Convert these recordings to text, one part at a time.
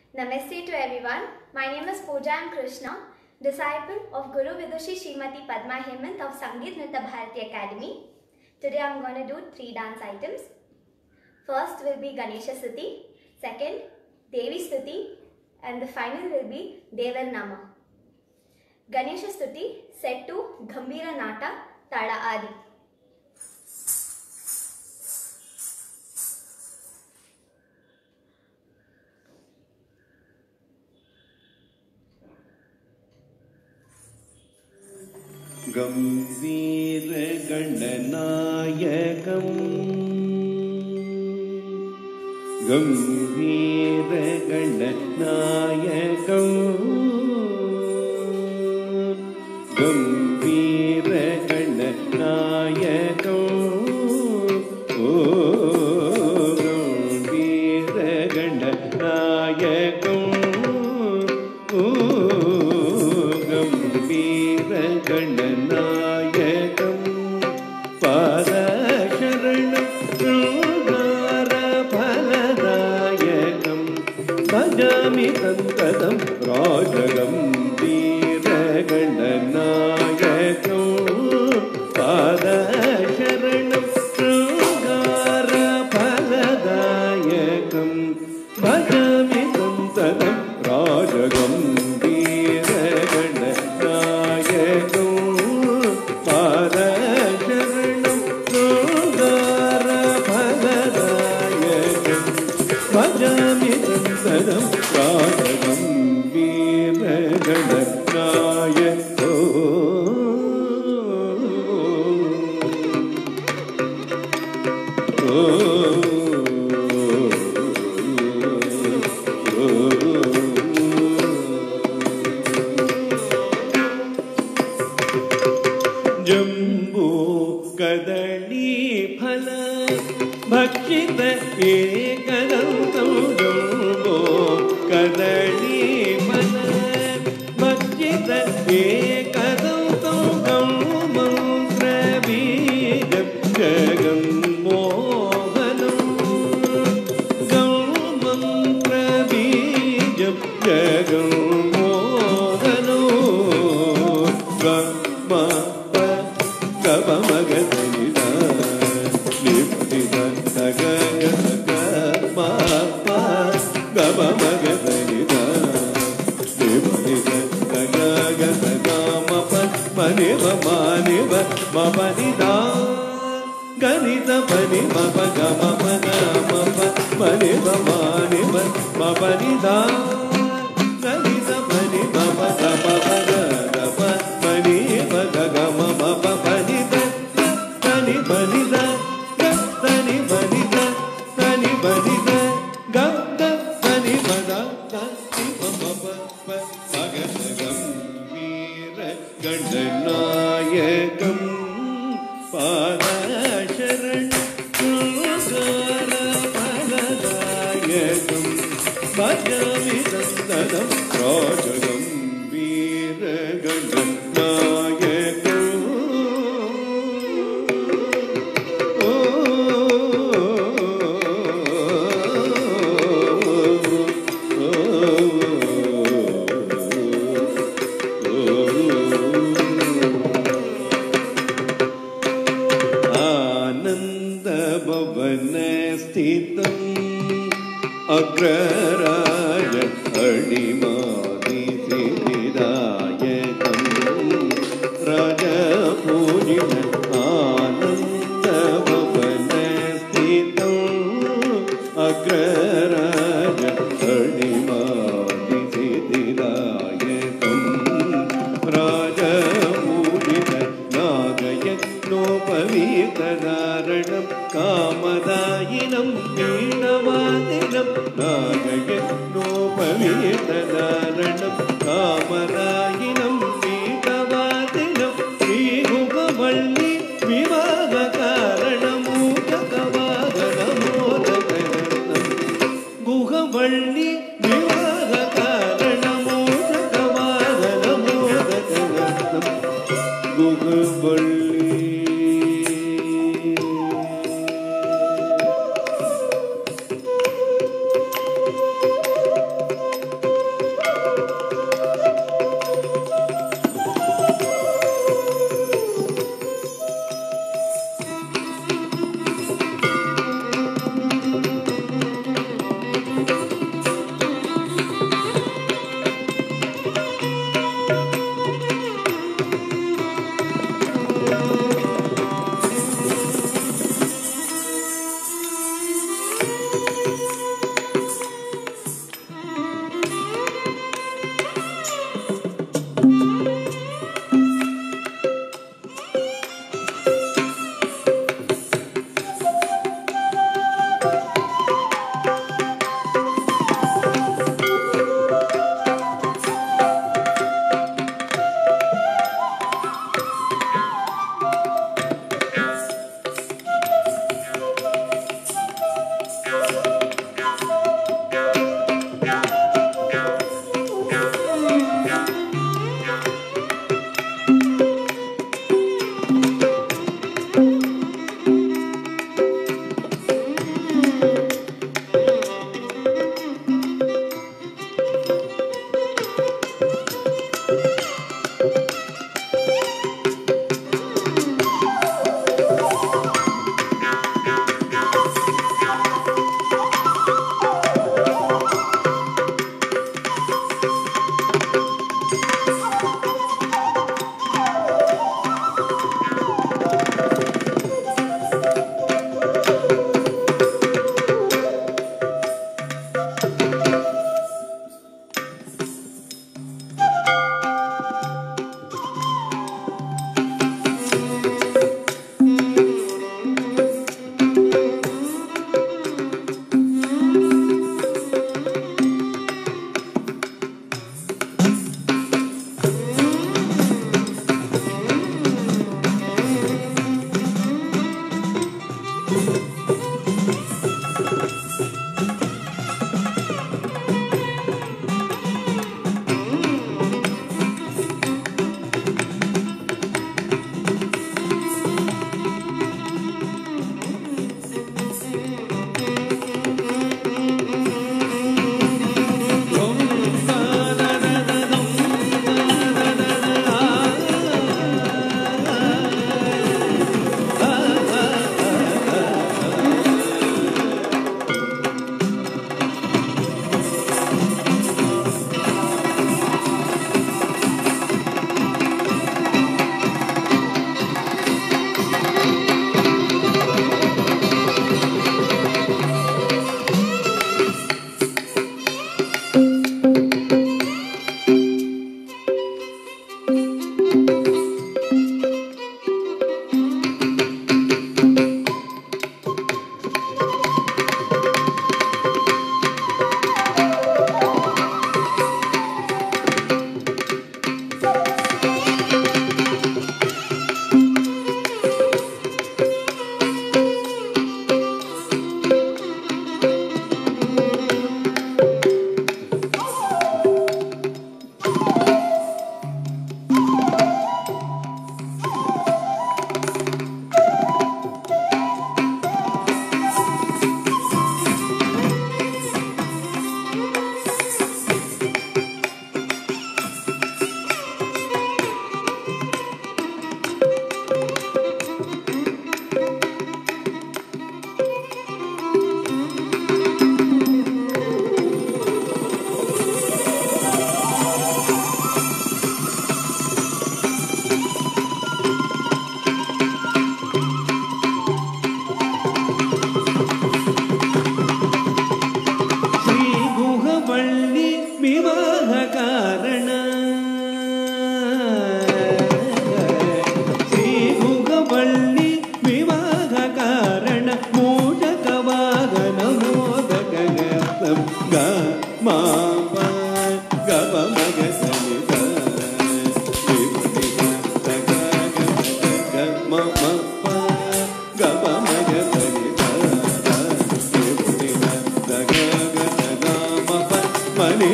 Namaste to everyone. My name is Pooja M. Krishna, disciple of Guru Vidushi Srimati Padma Hemant of Sangeet Nritya Bharati Academy. Today I am going to do 3 dance items. First will be Ganesha Stuti, second Devi Stuti, and the final will be Devar Nama. Ganesha Stuti set to Gambhira Nata Tada Adi. गंभीर गणनायकं गंभीर गणनायकं गंभीर गणनायकं ओ गंभीर गणनायकं ओ गंभीर गणनायकं पादशरणं शृङ्गारफलदायकं भजामि तत्पदं राजगम्भीरगणनायकं पादशरणं शृङ्गारफलदायकं भजामि तत्पदं राजगम्भीरगणनायकं भजामि तत्पदं राजगम्भीरगणनायकं जम्बू कदली फल भक्षित एकदन्तं जम्बो कदली फल भक्षित एकदन्तं गौमन्त्रबीजं जगन्मोहनं गौमन्त्रबीजं जगन्मोहनो गमगनिदा निपदिदा तगगगा मापा गमगनिदा निपदिदा तगगगा मापा मनिव मानिव मपनिदा गनिदा पनि मप गम मग मप मनिव मानिव मपनिदा गनिदा पनि मप गम मग गप मनिव गम मप पनिदा तनि बनिदा तनि बनिदा तनि बनिदा गद तनि बदा तनि मप मगन गंभीर गणनायकं पादशरणं शृङ्गारफलदायकं भजामि तत्पदं राजगम्भीरगणनायकं आनन्दभवनस्थितम् अग्रराज अणिमादिसिद्धिदायकं राजपूजित आनन्दभवनस्थितम् अग्रराज अणिमादिसिद्धिदायकं राजपूजित नागयज्ञोपवीतधारणं कामदायिनं वीणवादिनं नागयज्ञोपवीतधारणं कामदायिनं वीणवादिनं श्रीमुखवल्ली विवाहकारणमोदकवादनमोदकरत्नं गुहवल्ली विवाहकारणमोदकवादनमोदकरत्नं गुहवल्ली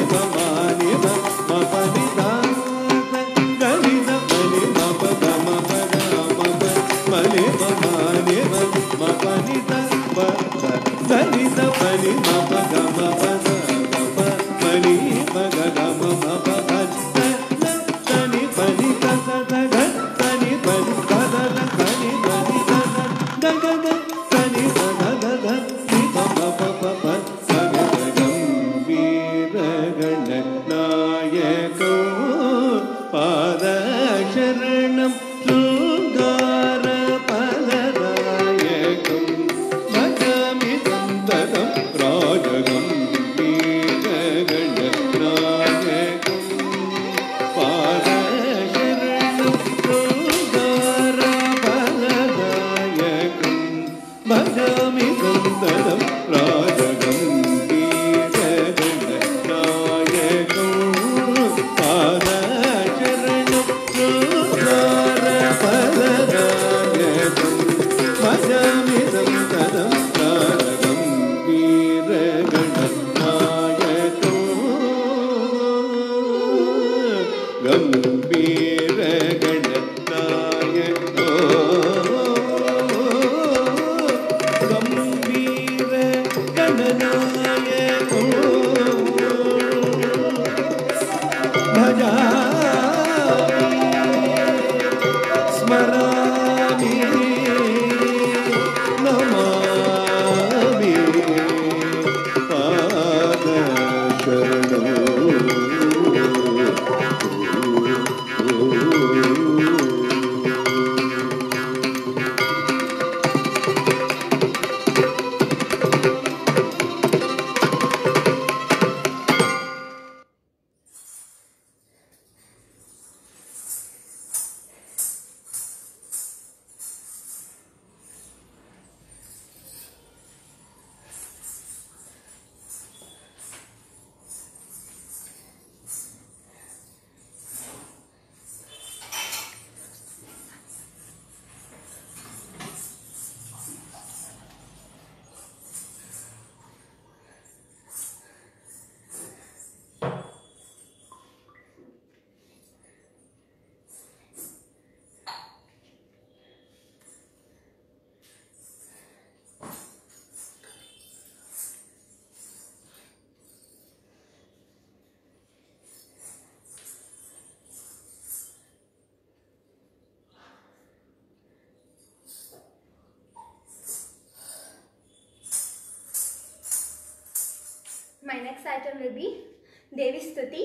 My next item will be Devi Stuti,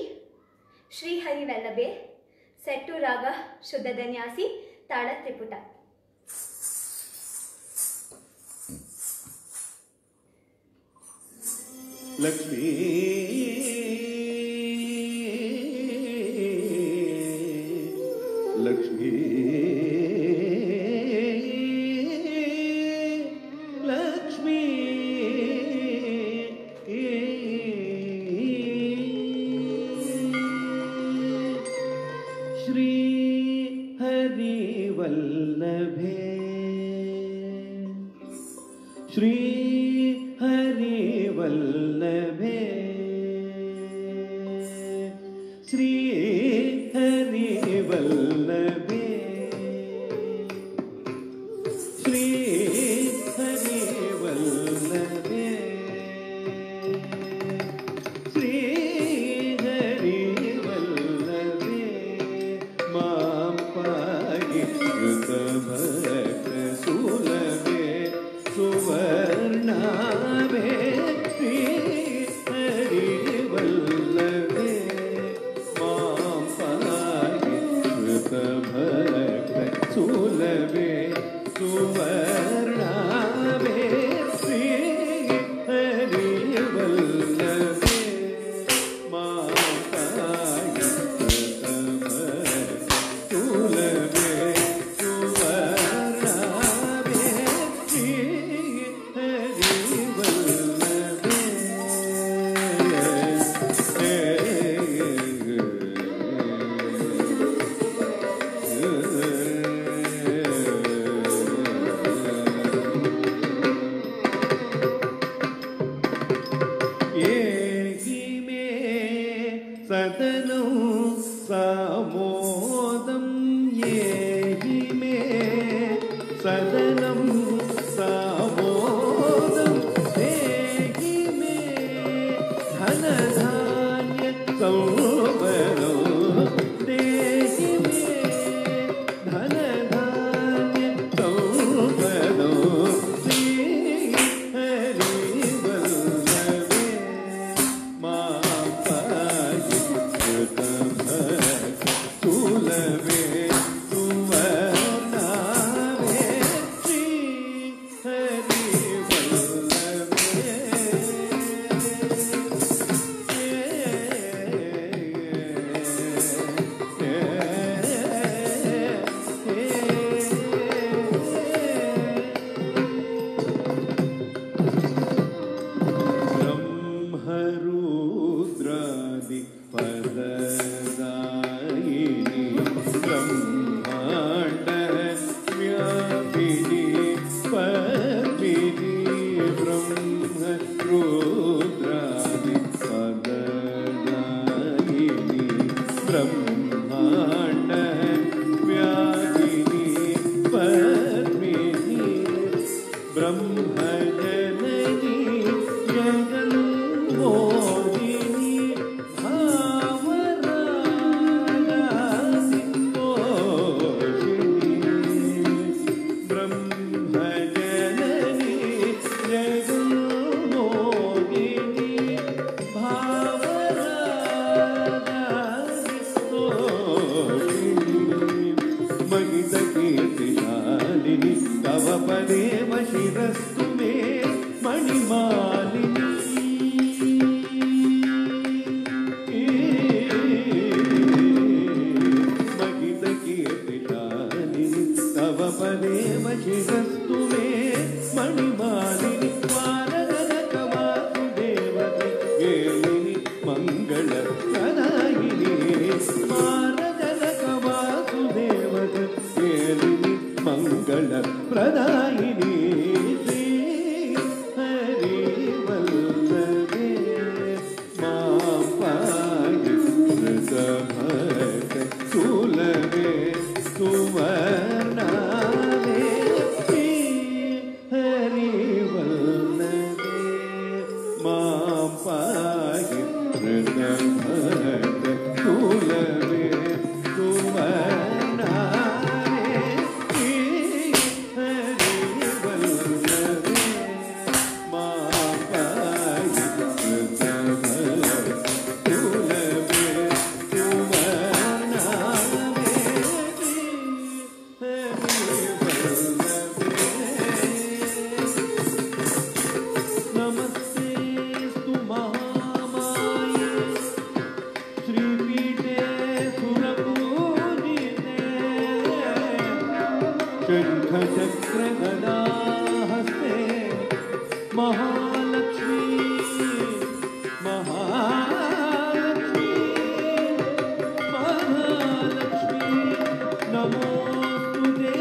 Shri Hari Vallabhe, set to Raga Shuddha Dhanyasi, Tada Triputa. Lakshmi Lakshmi Lakshmi Shri Hari Vallabhe Shri Hari Vallabhe Shri Hari Vallabhe Shri Hari Vallabhe Shri Hari Vallabhe Mam Pagi Yuta Bhakta Sulabhe Suvarnabhe Shri सदनं सामोदं येहि मे सदनं सामोदं देहि मे धनधान्य संवरं देहि मे धनधान्य संवरं श्रीहरिवल्लभे मां पाहि कृतभक्तुलभे सुवर्णाभे ब्रह्मरुद्रादि पददायिनी ब्रह्माण्ड व्यापिनी पद्मिनी ब्रह्मरुद्रादि पददायिनी ब्रह्माण्ड व्यापिनी पद्मिनी ब्रह्मजननी जगन्मोहिनी भावरागासितोषिणी ब्रह्मजननी जगन्मोहिनी भावरागासितोषिणी महितकीर्तिशालिनी तव पदेव शिरस्तु मे मणिमालिनी महितकीर्तिशालिनी तव पदेव शिरस्तु मे मणिमालिनी वारगणकवासुदेवते येलिनि मङ्गलप्रदायिनी वारगणकवासुदेवते येलिनि मङ्गलप्रदायिनी श्रीहरिवल्लभे मां पाहि कृतभक्तुलभे सुवर्णाभे श्रीहरिवल्लभे मां पाहि कृतभक्तुलभे सुवर्णाभे श्रीहरिवल्लभे मां पाहि कृतभक्तुलभे सुवर्णाभे नमस्तेस्तु महामाये श्रीपीठे सुरपूजिते शङ्खचक्रगदाहस्ते महालक्ष्मी महालक्ष्मी महालक्ष्मी नमोस्तुते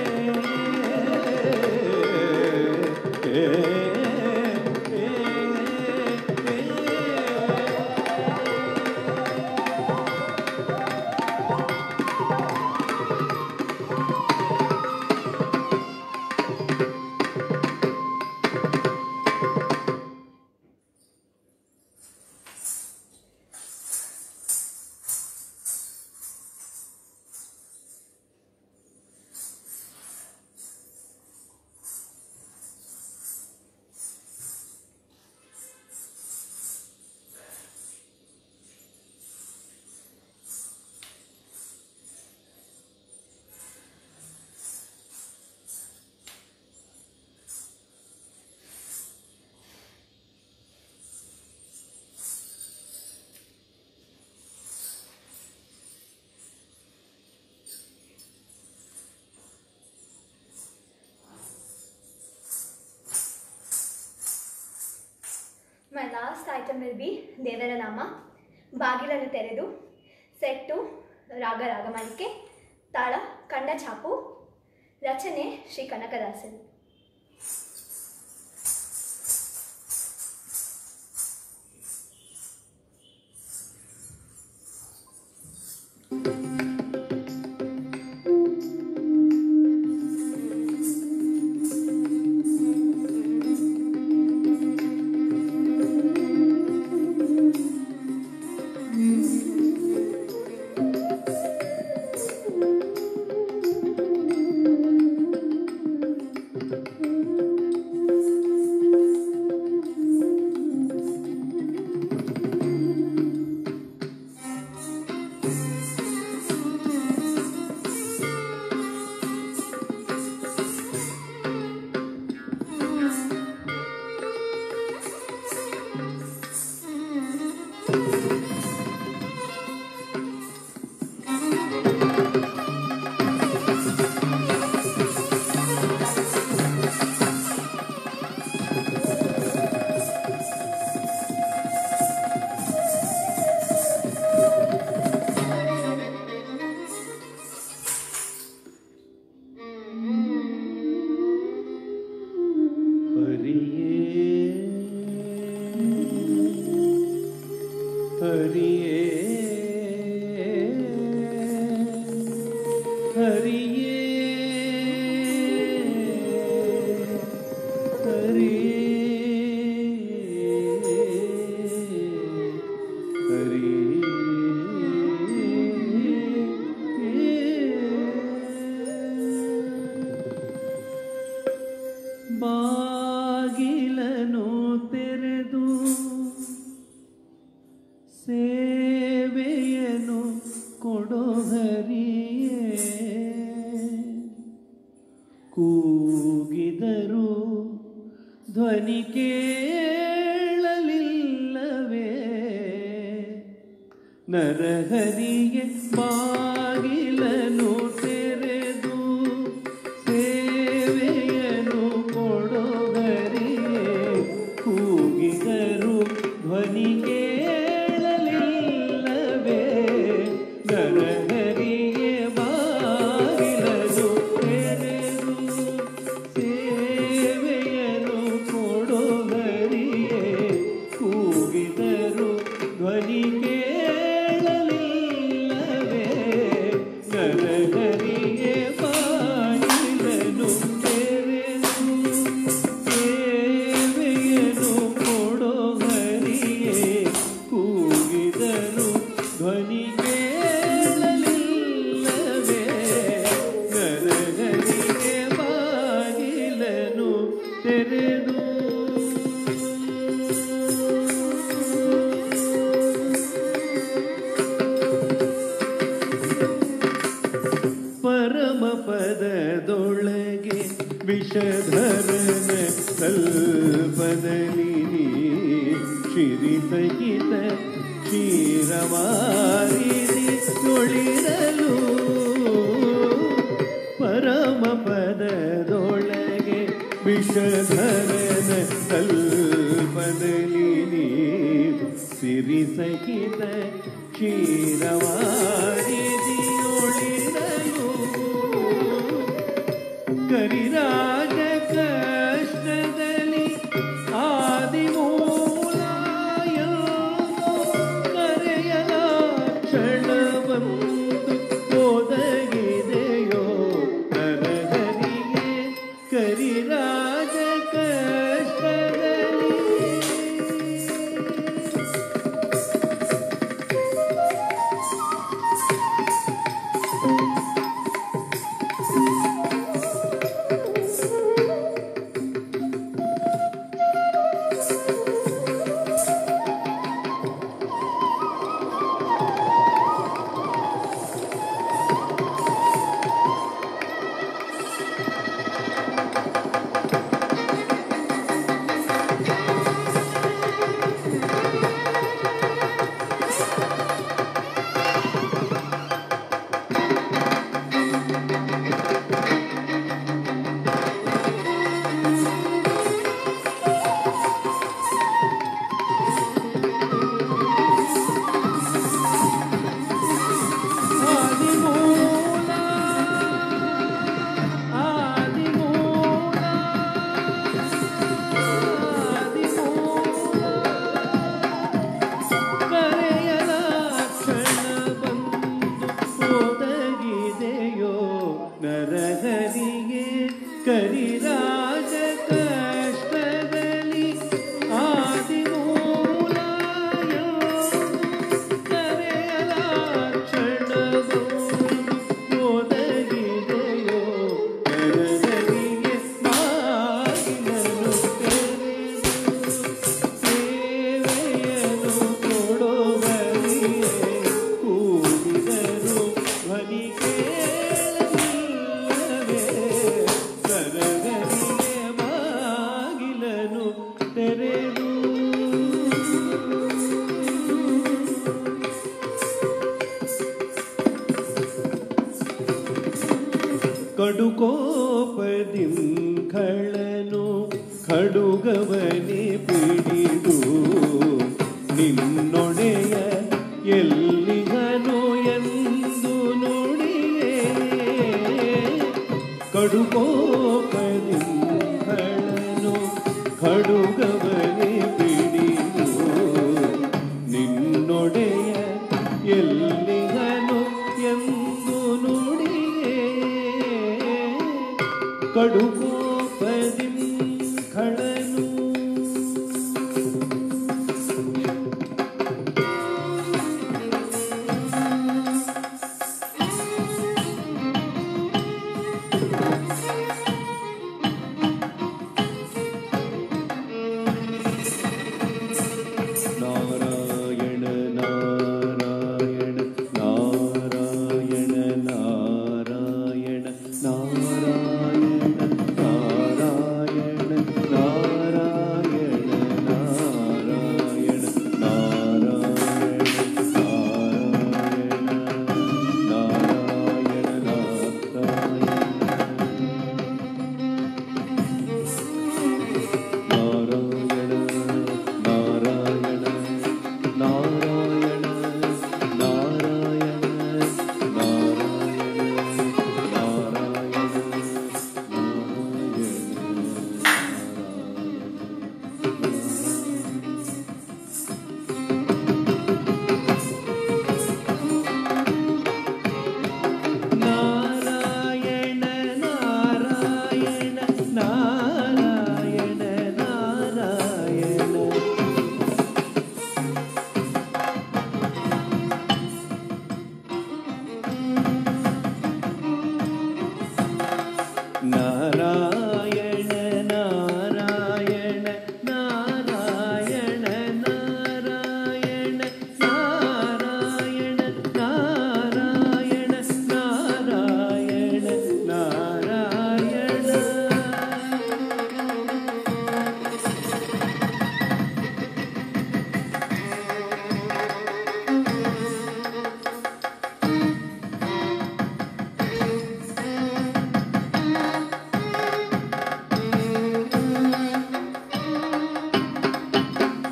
My last item will be Devara Nama. ಬಾಗಿಲನ್ನು ತೆರೆದು ಸೆಟ್ಟು ರಾಗ ರಾಗಮಾಲಿಕೆ ತಾಳ ಕಂಡ ಛಾಪು ರಚನೆ ಶ್ರೀ ಕನಕದಾಸರು. ಹರಿಯೇ ಹರಿಯೇ ಬಾಗಿಲನು ತೆರೆದು ಸೇವೆಯನು ಕೊಡೋ ಹರಿಯೇ ಕೂಗಿದರು ಧ್ವನಿ ಕೇಳಲಿಲ್ಲವೇ ನರಹರಿಗೆ ಬಾಗಿಲನು ತೆರೆದು ಸೇವೆಯನು ಕೊಡೋ ಹರಿಯೇ ಕೂಗಿದರು ಧ್ವನಿ ಕೇಳಲಿಲ್ಲವೇ ನರಹರಿಗೆ ಬಾಗಿಲನು ತೆರೆದು ಸೇವೆಯನು ಕೊಡೋ ಹರಿಯೇ ಕೂಗಿದರು ಧ್ವನಿ ಕೇಳಲಿಲ್ಲವೇ ನರಹರಿಗೆ ಬಾಗಿಲನು ತೆರೆದು ಸೇವೆಯನು ಕೊಡೋ ಹರಿಯೇ ಕೂಗಿದರು ಧ್ವನಿ ಕೇಳಲಿಲ್ಲವೇ ನರಹರಿಗೆ ಬಾಗಿಲನು ತೆರೆದು ಪರಮ ಪದದೊಳಗೆ ವಿಷಧರನ ಕಲ್ಪದಲ್ಲಿ ಶಿರಿಸಹಿತ ಕ್ಷೀರವಾರಿದಿ ನುಳಿರಲು ಪರಮ ಪದದೊಳಗೆ ವಿಷಧರನ ಕಲ್ಪದಲ್ಲಿ ಸಿರಿಸಹಿತ ಕ್ಷೀರವಾರಿದಿ ನುಳಿರಲು ಕರಿರಾಜ ಕಷ್ಟದಲ್ಲಿ ಆದಿಮೂಲಾಯೋ ಕರೆಯಲ ಕ್ಷಣವಂದು ಒದಗಿದೆಯೋ ನರಹರಿಗೆ ಕರಿರಾಜ ಕಷ್ಟದಲ್ಲಿ ನರಹರಿಗೆ ಕರಿರಾಜ ಕಷ್ಟದಲ್ಲಿ ಆದಿಮೂಲಾಯೋ ಕರೆಯಲ ಕ್ಷಣದೊಂದು ಒದಗಿದೆಯೋ ನರಹರಿಗೆ ಬಾಗಿಲನು ತೆರೆದು ಸೇವೆಯನು ಕೊಡೋ ಹರಿಯೇ ಕೂಗಿದರು ಧ್ವನಿ ತೆರೆದು ಕಡುಕೋಪದಿಂ ಖಳನು ಖಡುಗವನೆ ಪಿಡಿದು ನಿನ್ನೊಡೆಯ ಎಲ್ಲಿಗನು ಎಂದು ನುಡಿಯೇ ಕಡುಕೋಪದಿಂ ಖಳನು ಖಡುಗವನೆ ಪಿಡಿದು ನಿನ್ನೊಡೆಯ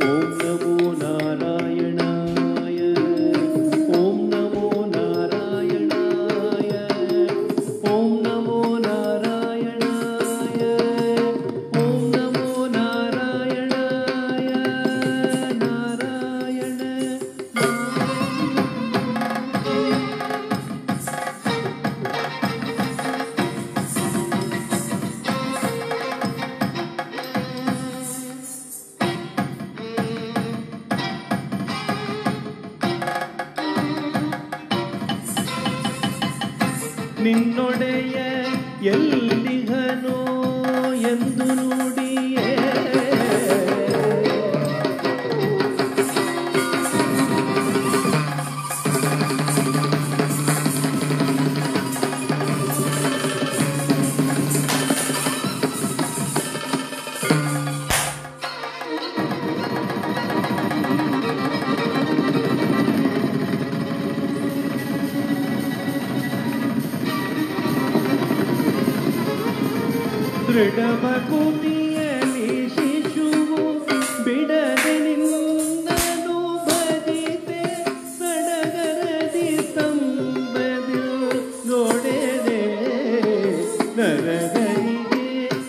ಓಂ ನಮೋ ನಾರಾಯಣಾಯ ಓಂ ನಮೋ ನಾರಾಯಣಾಯ ಓಂ ನಮೋ ನಾರಾಯಣಾಯ ಓಂ ನಮೋ ನಾರಾಯಣಾಯ ನಾರಾಯಣ ನಿನ್ನೊಡೆಯ ಎಲ್ಲಿಹನೋ ಎಂದು ನುಡಿಯೇ ದೃಢಮಗುತಿಯಲಿ ಶಿಶುವು ಬಿಡದೆ ನಿನ್ನನು ಭಜಿತೆ ಸಡಗರದಿ ಸಂಬದಿ ನೋಡೆದೆ ನರಗರಿಗೆ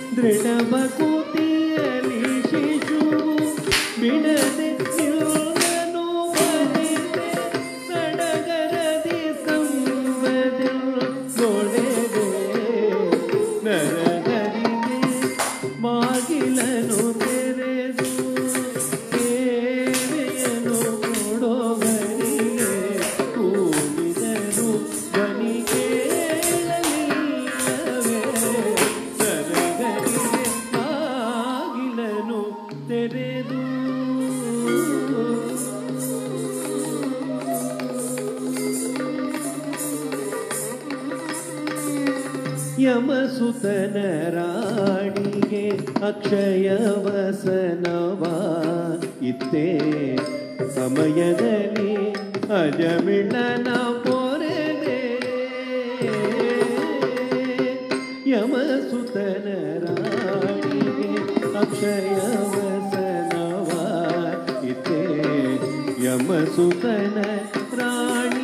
ದೃಢಮಗುತಿಯಲಿ ಶಿಶುವು ಬಿಡದೆ ನಿನ್ನನು ಭಜಿತೆ ಸಡಗರದಿ ಸಂಬದಿ ನೋಡೆದೆ ನರ ಮಾಗಿಲನು ತೆರೆದು ಸೇವೆಯನು ಕೊಡೋವರಿಗೆ ಕೂಗಿದನು ಧ್ವನಿ ಕೇಳಲಿಲ್ಲವೇ ನರಗರಿಗೆ ಮಾಗಿಲನು ತೆರೆದು ಯಮಸುತನ ರಾಣಿಗೆ ಅಕ್ಷಯ ವಸನವ ಇತ್ತೇ ಸಮಯದಲ್ಲಿ ಅಜಮಿಳನ ಪೊರೆದೆ ಯಮಸುತನ ರಾಣಿಗೆ ಅಕ್ಷಯ ವಸನವ ಇತ್ತೇ ಯಮಸುತನ ರಾಣಿಗೆ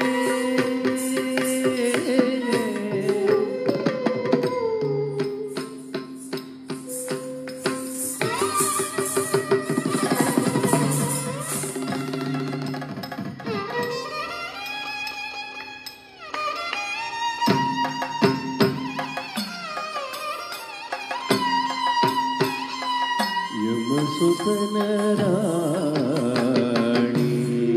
ಯಮಸುತನ ರಾಣಿ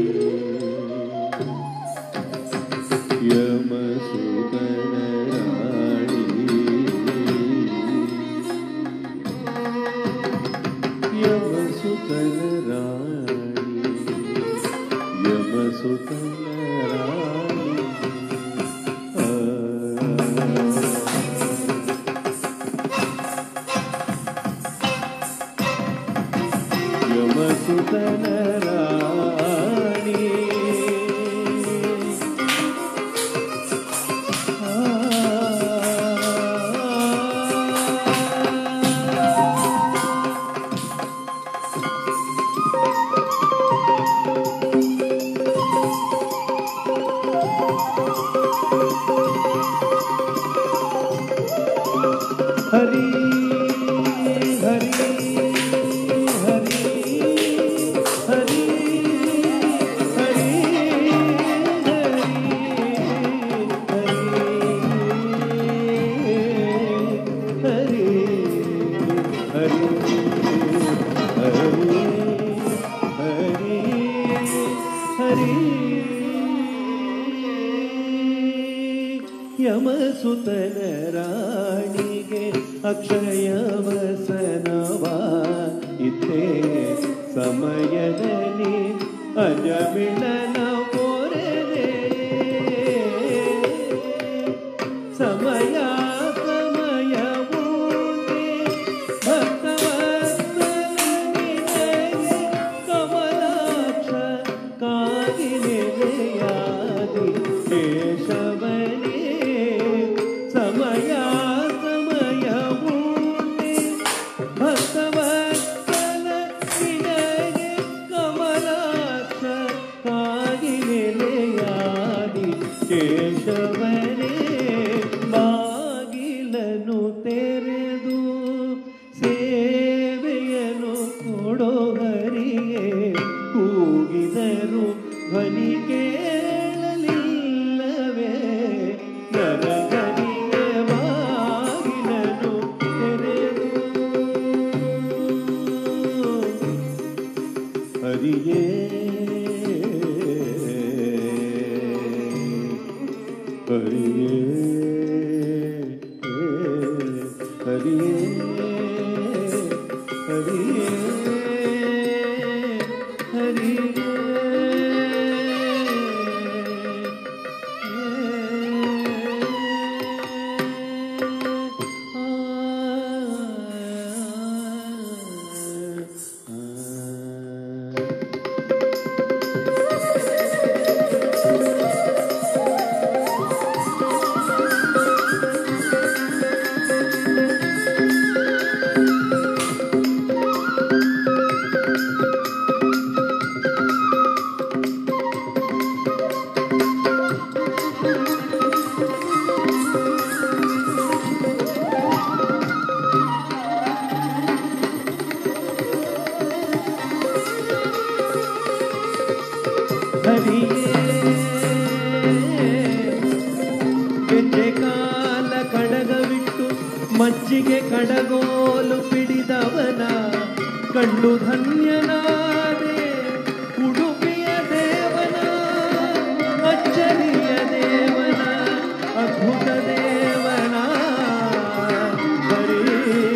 ಯಮಸುತನ ರಾಣಿ ಯಮಸುತನ ರಾಣಿ ಯಮಸುತನ ರಾಣಿ ಯಮಸುತನ ರಾಣಿ ಹರಿ ಹರಿ ಹರಿ ಹರಿ ಹರಿ ಹರಿ ಹರಿ ಹರಿ ಹರಿ ಹರಿ ಯಮಸುತನ ರಾಣಿಗೆ ಅಕ್ಷಯ ವಸನವ ಇತ್ತೇ ಸಮಯದಲ್ಲಿ ಅಜಮಿಳನ ಪೊರೆದೆ ಸಮಯ ಸಮಯವೂಂಡೆ ಭಕ್ತವತ್ಸಲನಿಗೆ ಕಮಲಾಕ್ಷ ಕಾಗಿನೆಲೆಯಾದಿ ಕೇಶವನೇ ಸಮಯ ಸಮಯವೂಂಡೆ ಭಕ್ತವತ್ಸಲ ನಿನಗೆ ಹರಿಯೇ ಹರಿಯೇ ಹರಿಯೇ ಹರಿಯೇ ಹರಿಯೇ ಗೆಜ್ಜೆ ಕಾಲ ಕಡಗವಿಟ್ಟು ಮಜ್ಜಿಗೆ ಕಡಗೋಲು ಪಿಡಿದವನ ಕಂಡು ಧನ್ಯನಾದೆ ಉಡುಪಿಯ ದೇವನ ಅಚ್ಚರಿಯ ದೇವನ ಅದ್ಭುತ ದೇವನ ಹರಿ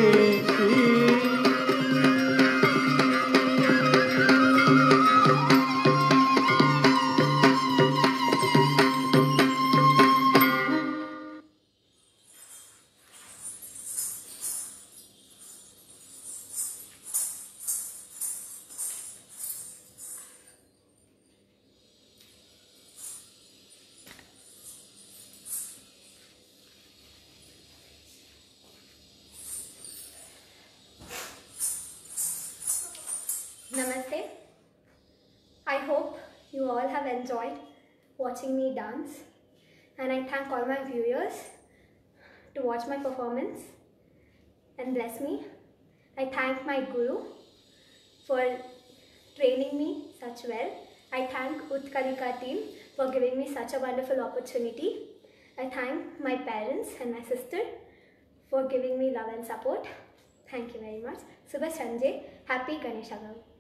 Namaste. I hope you all have enjoyed watching me dance, and I thank all my viewers to watch my performance and bless me. I thank my guru for training me such well. I thank Utkarika team for giving me such a wonderful opportunity. I thank my parents and my sister for giving me love and support. Thank you very much. Subha Sanjay. Happy Ganesha Gaur.